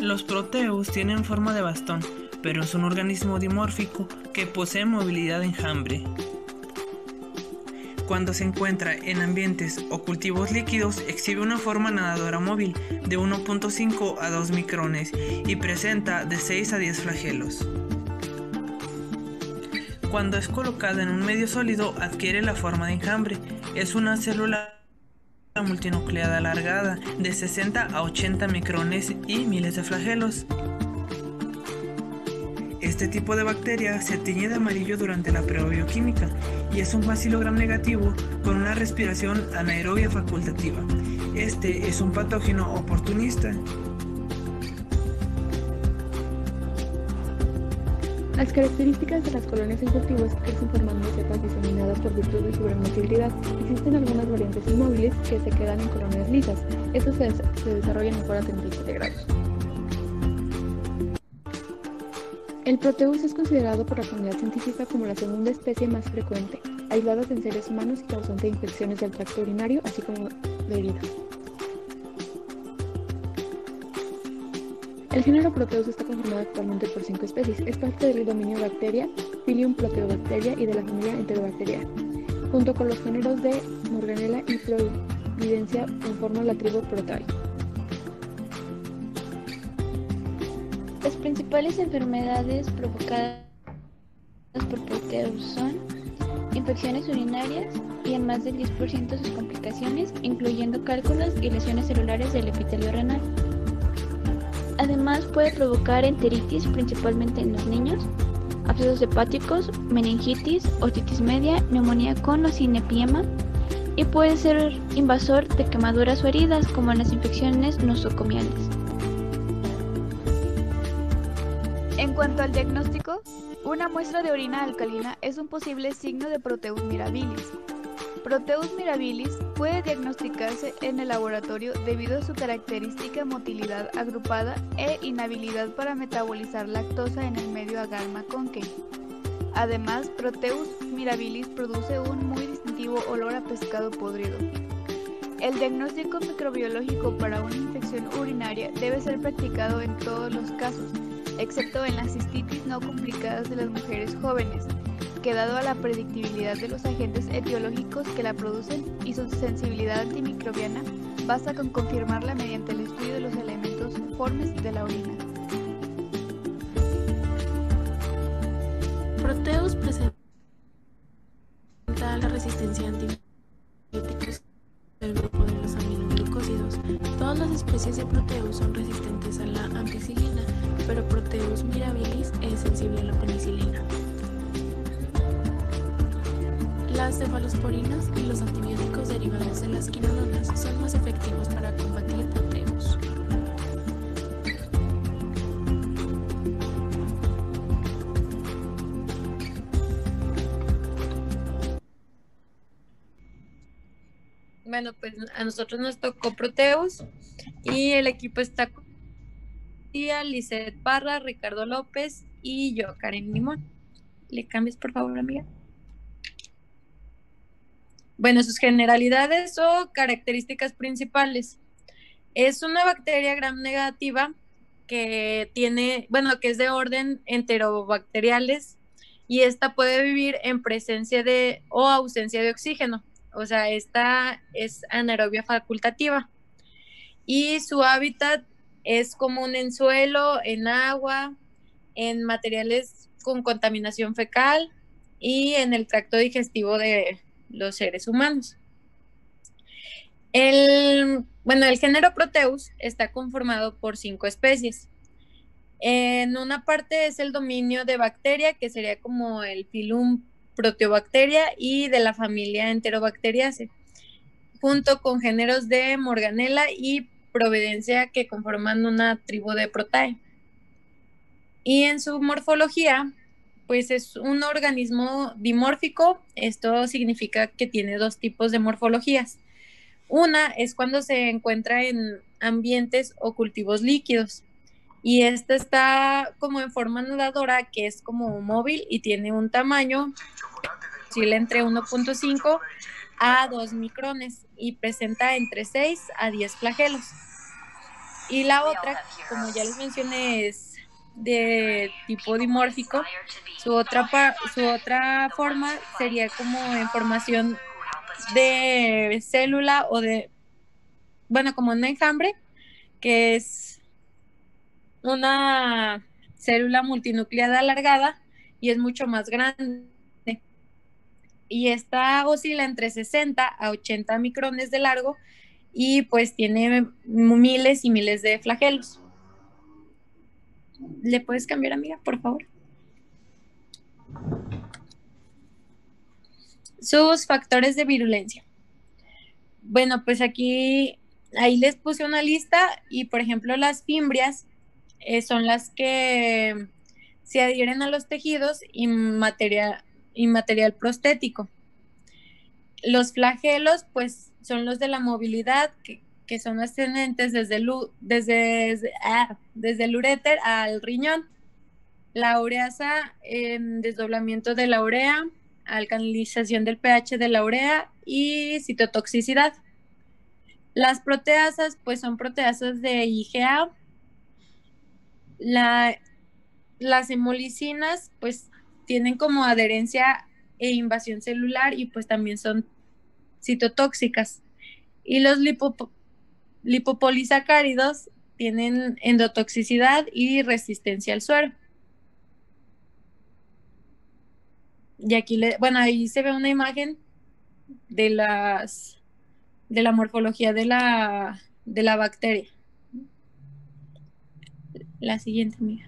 Los proteus tienen forma de bastón, pero es un organismo dimórfico que posee movilidad de enjambre. Cuando se encuentra en ambientes o cultivos líquidos, exhibe una forma nadadora móvil de 1.5 a 2 micrones y presenta de 6 a 10 flagelos. Cuando es colocada en un medio sólido, adquiere la forma de enjambre. Es una célula multinucleada alargada de 60 a 80 micrones y miles de flagelos. Este tipo de bacteria se tiñe de amarillo durante la prueba bioquímica y es un bacilo gram negativo con una respiración anaerobia facultativa. Este es un patógeno oportunista. Las características de las colonias en cultivo es que crecen formando cepas diseminadas por virtud de su gran motilidad. Existen algunas variantes inmóviles que se quedan en colonias lisas. Estos se desarrollan mejor a 37 grados. El Proteus es considerado por la comunidad científica como la segunda especie más frecuente, aisladas en seres humanos y causante de infecciones del tracto urinario, así como de heridas. El género Proteus está conformado actualmente por 5 especies. Es parte del dominio Bacteria, Phylum Proteobacteria y de la familia Enterobacteriae. Junto con los géneros de Morganella y Providencia conforman la tribu Protae. Las principales enfermedades provocadas por Proteus son infecciones urinarias y en más del 10% sus complicaciones, incluyendo cálculos y lesiones celulares del epitelio renal. Además puede provocar enteritis, principalmente en los niños, abscesos hepáticos, meningitis, otitis media, neumonía con o sin epiema, y puede ser invasor de quemaduras o heridas, como en las infecciones nosocomiales. En cuanto al diagnóstico, una muestra de orina alcalina es un posible signo de Proteus mirabilis. Proteus mirabilis puede diagnosticarse en el laboratorio debido a su característica motilidad agrupada e inhabilidad para metabolizar lactosa en el medio agar-Maconcke. Además, Proteus mirabilis produce un muy distintivo olor a pescado podrido. El diagnóstico microbiológico para una infección urinaria debe ser practicado en todos los casos, excepto en las cistitis no complicadas de las mujeres jóvenes, que dado a la predictibilidad de los agentes etiológicos que la producen y su sensibilidad antimicrobiana, basta con confirmarla mediante el estudio de los elementos formes de la orina. Proteus presenta la resistencia a antibióticos del grupo de los aminoglucósidos. Todas las especies de Proteus son resistentes a la ampicilina, pero Proteus mirabilis es sensible a la penicilina. Las cefalosporinas y los antibióticos derivados de las quinolonas son más efectivos para combatir Proteus. Bueno, pues a nosotros nos tocó Proteus y el equipo está con Lizeth Parra, Ricardo López y yo, Karen Limón. ¿Le cambias, por favor, amiga? Bueno, sus generalidades o características principales. Es una bacteria gram negativa que tiene, que es de orden enterobacteriales y esta puede vivir en presencia de o ausencia de oxígeno. O sea, esta es anaerobia facultativa. Y su hábitat es común en suelo, en agua, en materiales con contaminación fecal y en el tracto digestivo de los seres humanos. El género Proteus está conformado por 5 especies. En una parte es el dominio de bacteria, que sería como el Phylum Proteobacteria y de la familia Enterobacteriaceae, junto con géneros de Morganella y Providencia que conforman una tribu de Protae. Y en su morfología, pues es un organismo dimórfico. Esto significa que tiene 2 tipos de morfologías. Una es cuando se encuentra en ambientes o cultivos líquidos y esta está como en forma nadadora, que es como móvil y tiene un tamaño oscila entre 1.5 a 2 micrones y presenta entre 6 a 10 flagelos. Y la otra, como ya les mencioné, es de tipo dimórfico. Su otra forma sería como en formación de célula o de, bueno, como un enjambre, que es una célula multinucleada alargada y es mucho más grande. Y esta oscila entre 60 a 80 micrones de largo y pues tiene miles y miles de flagelos. ¿Le puedes cambiar, amiga, por favor? Sus factores de virulencia. Bueno, pues aquí, ahí les puse una lista y, por ejemplo, las fimbrias son las que se adhieren a los tejidos y material prostético. Los flagelos, pues, son los de la movilidad, que son ascendentes desde el uréter al riñón. La ureasa, desdoblamiento de la urea, alcalinización del pH de la urea y citotoxicidad. Las proteasas, pues son proteasas de IgA. Las hemolicinas, pues tienen como adherencia e invasión celular y pues también son citotóxicas. Y los lipopolisacáridos tienen endotoxicidad y resistencia al suero. Y aquí, bueno, ahí se ve una imagen de la morfología de la bacteria. La siguiente, amiga.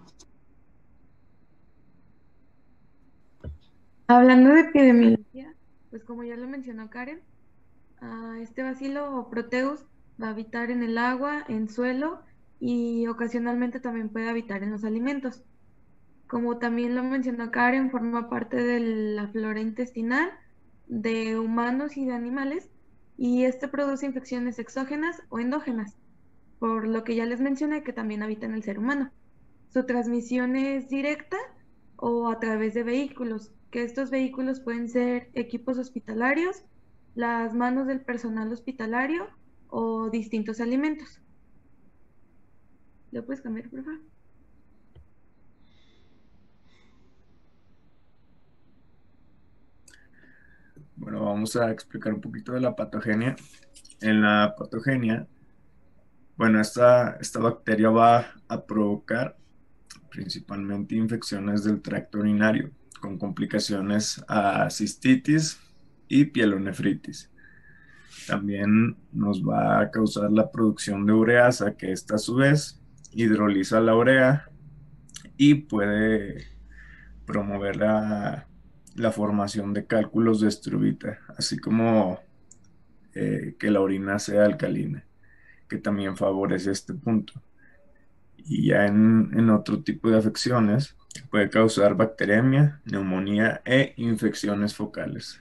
Hablando de epidemiología, pues como ya lo mencionó Karen, este bacilo o Proteus va a habitar en el agua, en suelo y ocasionalmente también puede habitar en los alimentos. Como también lo mencionó Karen, forma parte de la flora intestinal de humanos y de animales y este produce infecciones exógenas o endógenas, por lo que ya les mencioné que también habita en el ser humano. Su transmisión es directa o a través de vehículos, que estos vehículos pueden ser equipos hospitalarios, las manos del personal hospitalario o distintos alimentos. ¿Lo puedes cambiar, por favor? Bueno, vamos a explicar un poquito de la patogenia. En la patogenia, bueno, esta bacteria va a provocar principalmente infecciones del tracto urinario, con complicaciones a cistitis y pielonefritis. También nos va a causar la producción de ureasa, que esta a su vez hidroliza la urea y puede promover la formación de cálculos de estruvita, así como que la orina sea alcalina, que también favorece este punto. Y ya en otro tipo de afecciones puede causar bacteremia, neumonía e infecciones focales.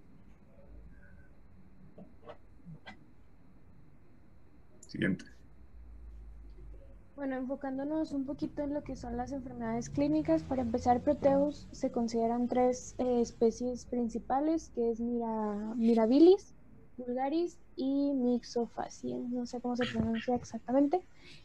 Siguiente. Bueno, enfocándonos un poquito en lo que son las enfermedades clínicas, para empezar, Proteus se consideran tres especies principales, que es Mirabilis, vulgaris y Mixofaciens, no sé cómo se pronuncia exactamente.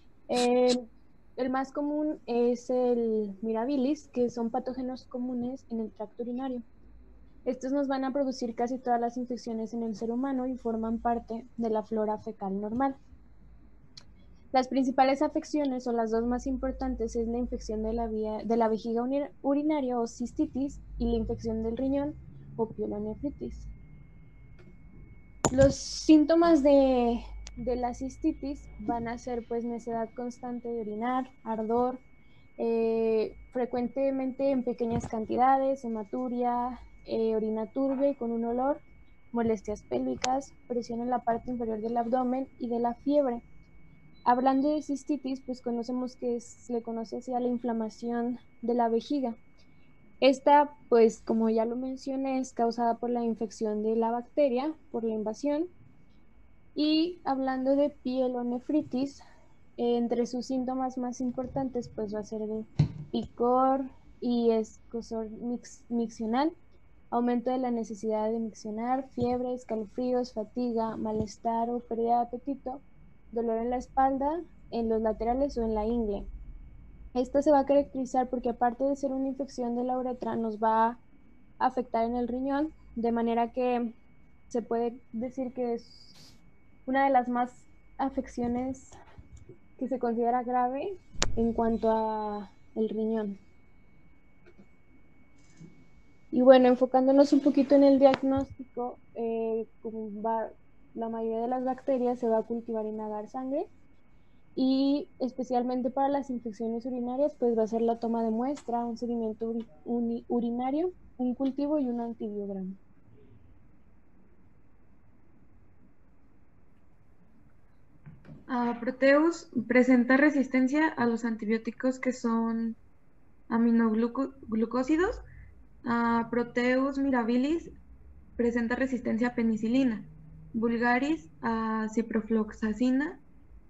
El más común es el Mirabilis, que son patógenos comunes en el tracto urinario. Estos nos van a producir casi todas las infecciones en el ser humano y forman parte de la flora fecal normal. Las principales afecciones, o las dos más importantes, es la infección de la vejiga urinaria o cistitis y la infección del riñón o pielonefritis. Los síntomas de la cistitis van a ser pues necedad constante de orinar, ardor, frecuentemente en pequeñas cantidades, hematuria, orina turbia y con un olor, molestias pélvicas, presión en la parte inferior del abdomen y de la fiebre. Hablando de cistitis, pues conocemos que se le conoce así a la inflamación de la vejiga. Esta, pues como ya lo mencioné, es causada por la infección de la bacteria, por la invasión. Y hablando de pielonefritis, entre sus síntomas más importantes, pues va a ser el picor y escozor miccional, aumento de la necesidad de miccionar, fiebre, escalofríos, fatiga, malestar o pérdida de apetito, dolor en la espalda, en los laterales o en la ingle. Esta se va a caracterizar porque aparte de ser una infección de la uretra, nos va a afectar en el riñón, de manera que se puede decir que es una de las más afecciones que se considera grave en cuanto a el riñón. Y bueno, enfocándonos un poquito en el diagnóstico, la mayoría de las bacterias se va a cultivar en agar sangre y especialmente para las infecciones urinarias, pues va a ser la toma de muestra, un seguimiento urinario, un cultivo y un antibiograma. Proteus presenta resistencia a los antibióticos que son aminoglucósidos. Proteus mirabilis presenta resistencia a penicilina. Vulgaris a ciprofloxacina,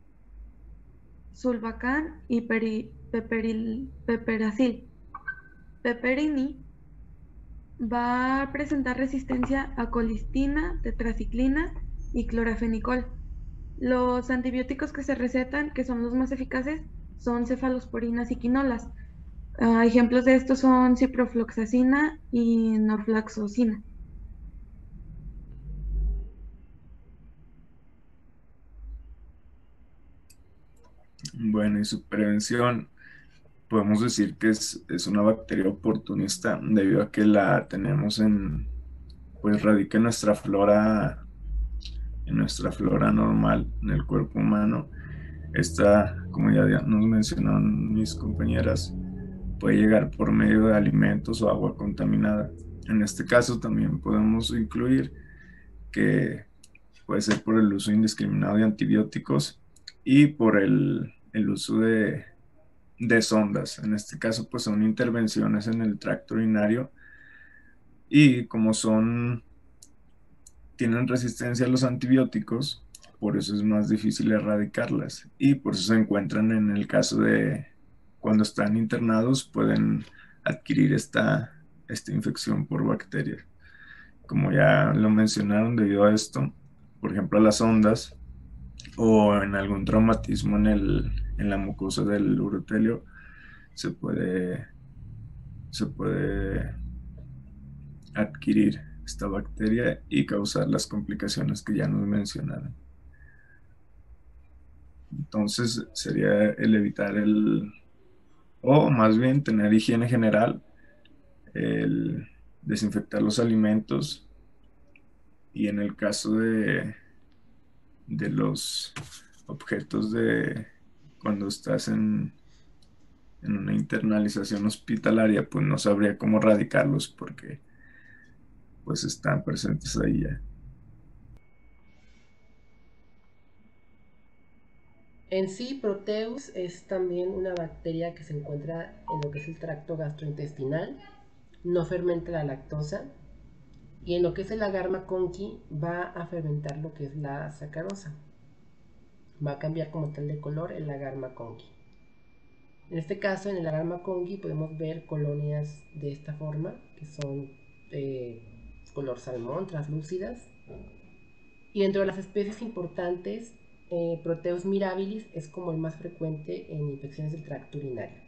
sulbacán y peperacil. Peperini va a presentar resistencia a colistina, tetraciclina y clorafenicol. Los antibióticos que se recetan, que son los más eficaces, son cefalosporinas y quinolas. Ejemplos de estos son ciprofloxacina y norfloxacina. Bueno, y su prevención, podemos decir que es una bacteria oportunista debido a que la tenemos pues radica en nuestra flora normal, en el cuerpo humano. Esta, como ya nos mencionaron mis compañeras, puede llegar por medio de alimentos o agua contaminada. En este caso también podemos incluir que puede ser por el uso indiscriminado de antibióticos y por el uso de sondas. En este caso, pues son intervenciones en el tracto urinario y como tienen resistencia a los antibióticos, por eso es más difícil erradicarlas y por eso se encuentran en el caso de cuando están internados pueden adquirir esta infección por bacterias. Como ya lo mencionaron, debido a esto, por ejemplo, a las ondas o en algún traumatismo en la mucosa del urotelio, se puede adquirir esta bacteria y causar las complicaciones que ya nos mencionaron. Entonces sería el evitar o más bien tener higiene general, el desinfectar los alimentos y en el caso de los objetos de cuando estás en una internalización hospitalaria, pues no sabría cómo erradicarlos porque pues están presentes ahí ya. En sí, Proteus es también una bacteria que se encuentra en lo que es el tracto gastrointestinal, no fermenta la lactosa y en lo que es el agar conqui va a fermentar lo que es la sacarosa. Va a cambiar como tal de color el agar conqui. En este caso, en el agar conqui podemos ver colonias de esta forma, que son color salmón, translúcidas. Y dentro de las especies importantes, Proteus mirabilis es como el más frecuente en infecciones del tracto urinario.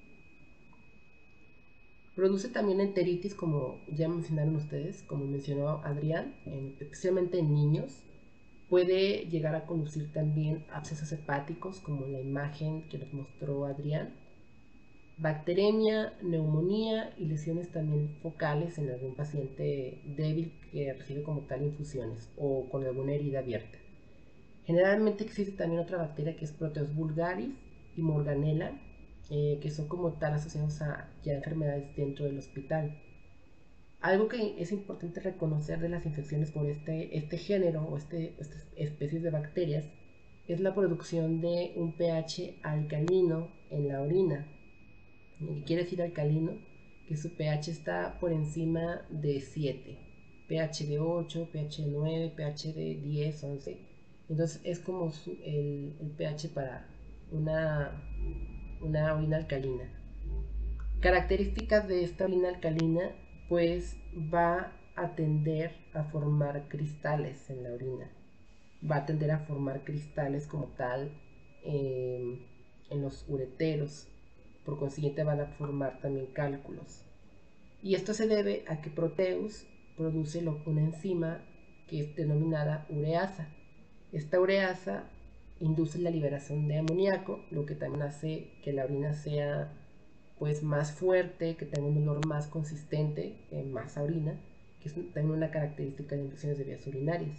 Produce también enteritis, como ya mencionaron ustedes, como mencionó Adrián, especialmente en niños. Puede llegar a conducir también a abscesos hepáticos, como la imagen que nos mostró Adrián. Bacteremia, neumonía y lesiones también focales en algún paciente débil que recibe como tal infusiones o con alguna herida abierta. Generalmente existe también otra bacteria que es Proteus vulgaris y Morganella, que son como tal asociados a ya enfermedades dentro del hospital. Algo que es importante reconocer de las infecciones por este género o estas especies de bacterias es la producción de un pH alcalino en la orina. ¿Qué quiere decir alcalino? Que su pH está por encima de 7, pH de 8, pH de 9, pH de 10, 11. Entonces es como el pH para una orina alcalina. Características de esta orina alcalina, pues va a tender a formar cristales en la orina. va a tender a formar cristales como tal en los ureteros. Por consiguiente van a formar también cálculos. Y esto se debe a que Proteus produce una enzima que es denominada ureasa. Esta ureasa induce la liberación de amoníaco, lo que también hace que la orina sea pues más fuerte, que tenga un olor más consistente, más a orina, que es también una característica de infecciones de vías urinarias.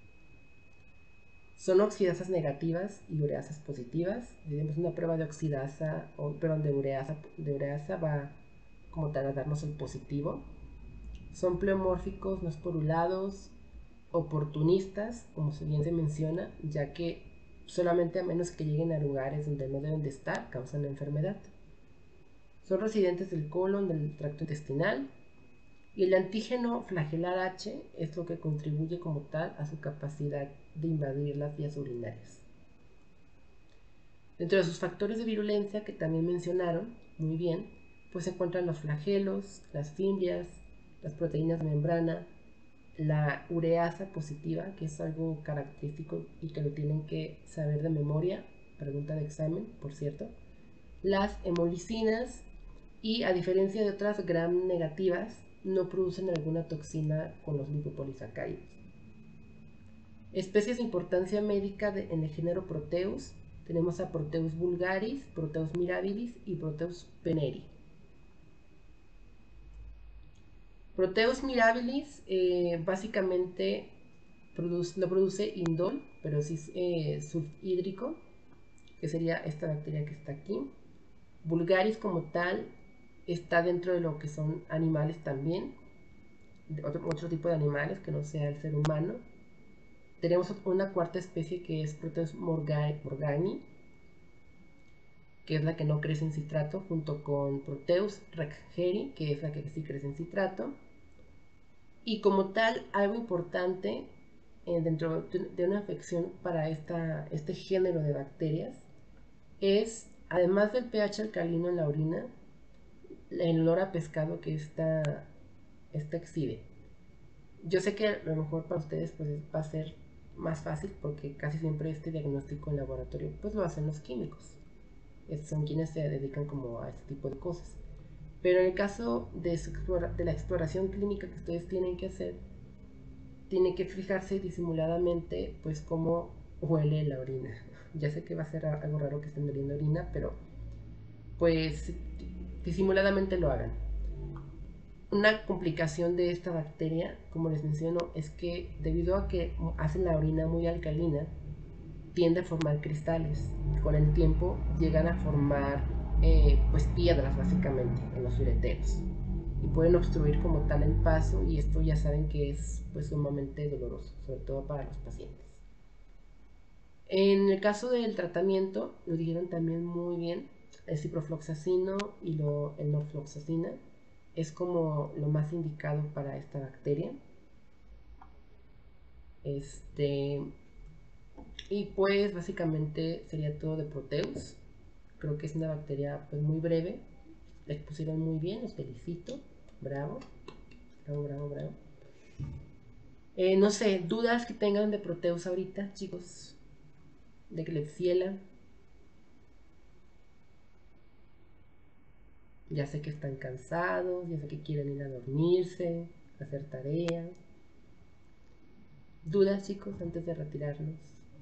Son oxidasas negativas y ureasas positivas. Tenemos una prueba de oxidasa, de ureasa va como tal a darnos el positivo. Son pleomórficos, no esporulados, oportunistas, como bien se menciona, ya que solamente a menos que lleguen a lugares donde no deben de estar, causan la enfermedad. Son residentes del colon, del tracto intestinal, y el antígeno flagelar H es lo que contribuye como tal a su capacidad de invadir las vías urinarias. Dentro de sus factores de virulencia que también mencionaron muy bien, pues se encuentran los flagelos, las fimbrias, las proteínas de membrana, la ureasa positiva, que es algo característico y que lo tienen que saber de memoria, pregunta de examen, por cierto, las hemolicinas, y a diferencia de otras gram negativas, no producen alguna toxina con los lipopolisacáridos. Especies de importancia médica en el género Proteus, tenemos a Proteus vulgaris, Proteus mirabilis y Proteus peneri. Proteus mirabilis básicamente no produce indol, pero sí sulfhídrico, que sería esta bacteria que está aquí. Vulgaris como tal está dentro de lo que son animales también, otro tipo de animales que no sea el ser humano. Tenemos una cuarta especie que es Proteus morgani, que es la que no crece en citrato, junto con Proteus reggeri, que es la que sí crece en citrato. Y como tal, algo importante dentro de una infección para este género de bacterias es, además del pH alcalino en la orina, el olor a pescado que esta exhibe. Yo sé que a lo mejor para ustedes pues va a ser más fácil porque casi siempre este diagnóstico en laboratorio pues lo hacen los químicos. Son quienes se dedican como a este tipo de cosas. Pero en el caso de la exploración clínica que ustedes tienen que hacer, tienen que fijarse disimuladamente pues cómo huele la orina. Ya sé que va a ser algo raro que estén oliendo orina, pero pues disimuladamente lo hagan. Una complicación de esta bacteria, como les menciono, es que debido a que hacen la orina muy alcalina, tiende a formar cristales. Con el tiempo llegan a formar pues piedras básicamente en los ureteros y pueden obstruir como tal el paso, y esto ya saben que es pues sumamente doloroso, sobre todo para los pacientes. En el caso del tratamiento, lo dijeron también muy bien, el ciprofloxacino y el norfloxacina es como lo más indicado para esta bacteria. Y pues básicamente sería todo de Proteus. Creo que es una bacteria pues muy breve. La expusieron muy bien, los felicito. Bravo. Bravo, bravo, bravo. No sé, dudas que tengan de Proteus ahorita, chicos. De Klebsiella. Ya sé que están cansados, ya sé que quieren ir a dormirse, hacer tareas. ¿Dudas, chicos, antes de retirarnos?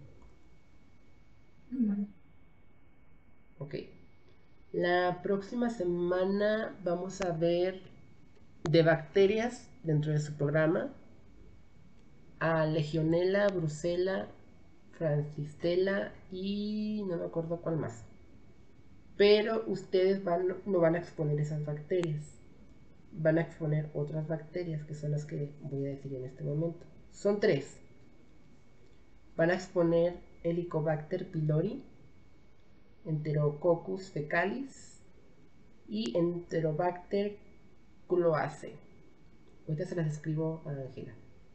Ok. La próxima semana vamos a ver de bacterias dentro de su programa a Legionella, Brucella, Francisella y no me acuerdo cuál más. Pero ustedes no van a exponer esas bacterias. Van a exponer otras bacterias que son las que voy a decir en este momento. Son 3. Van a exponer Helicobacter pylori, Enterococcus fecalis y Enterobacter cloacae. Ahorita se las escribo a Ángela.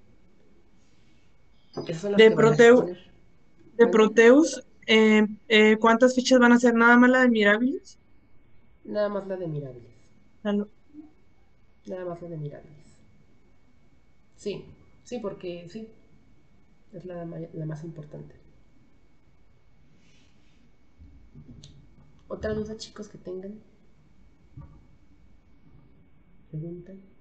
Esas son las De que van a exponer. Proteus, ¿cuántas fichas van a ser? ¿Nada más la de Mirabilis? Nada más la de Mirabilis. La- Nada más la de Mirabilis. Sí, porque sí. Es la más importante. ¿Otra duda, chicos, que tengan? ¿Preguntan?